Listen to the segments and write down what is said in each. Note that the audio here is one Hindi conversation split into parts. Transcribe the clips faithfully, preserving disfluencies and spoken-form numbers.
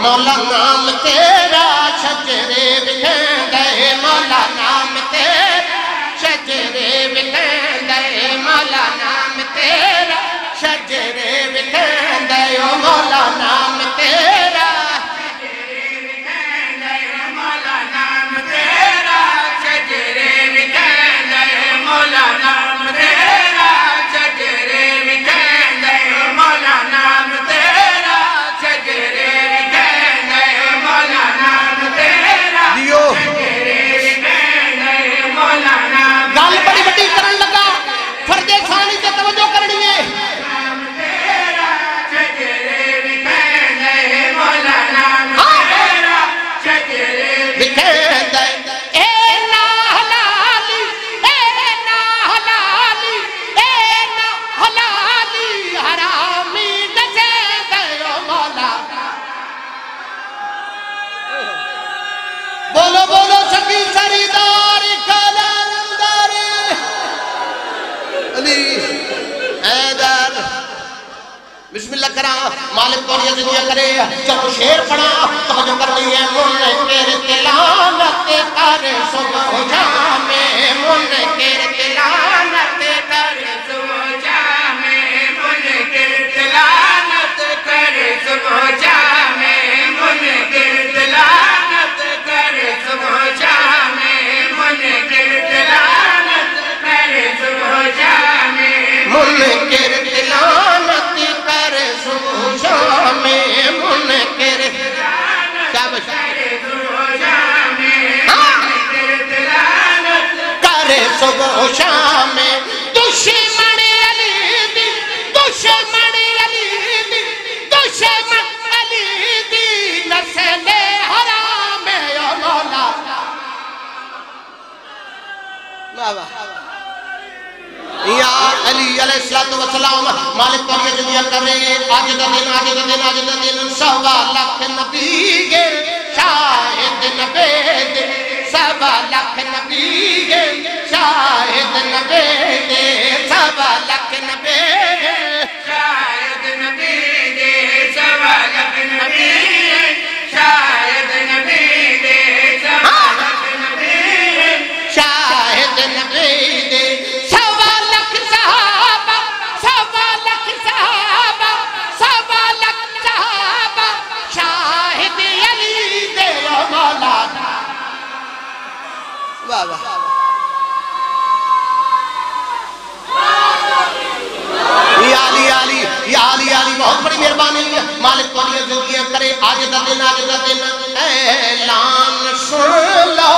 मौला नाम तेरा शजरे विखेंदे मौला नाम तेरा शजरे विखेंदे मौला नाम तेरा शजरे विखेंदे ओ मौला नाम तेरा शजरे विखेंदे मौला नाम तेरा शजरे विखेंदे मौला नाम तेरा शजरे विखेंदे मौला नाम तेरा शजरे विखेंदे मौला नाम तेरा दियो शजरे विखेंदे मौला नाम गल बड़ी बड़ी करन लगा फर्दे खानी ते तवज्जो करनी है नाम तेरा शजरे विखेंदे मौला नाम तेरा शजरे विखेंदे ए ना हलाली ए ना हलाली ए ना हलाली हरामी दसे दयो मौला बोलो बोलो शकील सरीदार कलंदर अली हैदर बिस्मिल्लाह करा मालिक को यजीदिया करे जब शेर पड़ा तवज्जो करनी है मुनकर तिलावत कर सुबह जामे मुनकर तिलावत कर सुबह जामे मुनकर तिलावत कर सुबह जामे मुनकर तिलावत कर सुबह जामे मुनकर तिलावत कर सुबह जामे मुनकर तिलावत कर सुबह जामे मुनकर सब करे सुबह जामे मुनकर तिलावत करे सुबह शामे दुश्मन अली दी दुश्मन अली दी दुश्मन अली दी नस्ले हराम ओ मौला वाह या अली अलैहिस्सलातु वस्सलाम मालिक को यजीदिया करे आज दा दिन आज दा दिन आज दा दिन सवा लाख नबी के शाहिद नबी दे सवा लाख नबी के शाहिद नबी दे सवा लाख नबी शाहिद नबी दे सवा लाख नबी शाहिद नबी दे सवा लाख नबी शाहिद नबी दे सवा लाख सहाबा सवा लाख सहाबा सवा लाख सहाबा शाहिद अली दे ओ मौला वाह वाह या अली अली या अली अली बहुत बड़ी मेहरबानी है मालिक को यजीदिया करे आज दा दिन आज दा दिन ऐलान सुन लो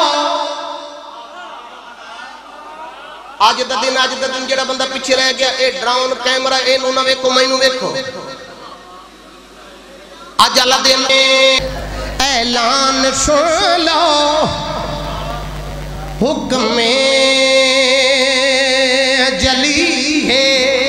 आज दा दिन आज दा दिन जेड़ा बंदा पीछे रह गया ए ड्रोन कैमरा एनू ना वेखो मैनू वेखो आज अल्लाह दिन ऐलान सुन लो हुक्म जली है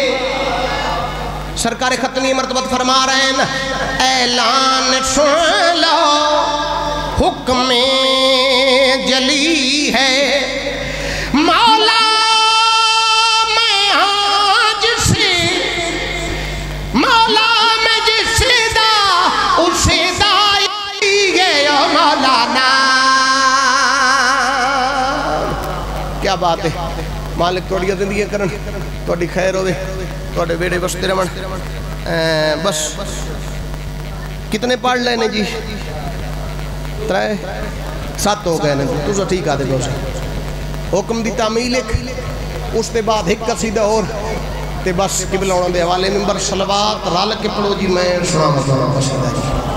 सरकार खतनी मर्तबत फरमा रहे हैं ऐलान सुन लो हुक्म जली है मौला मैं आज से मौला मैं जिसे दा उसे दाई गया मौलाना क्या बात है मालिक थोड़ी जिंदगी करन थोड़ी खैर होवे थोड़े बेड़े बसते रहन बस कितने पढ़ लेने जी त्रै सत्त हो गए ने तुस ठीक आदे बस हुक्म दी तामील एक उसके बाद एक कसीदा और ते बस किबला उन्हां दे हवाले नंबर सलवात रल के पढ़ो जी मैं सुनावा कसीदा।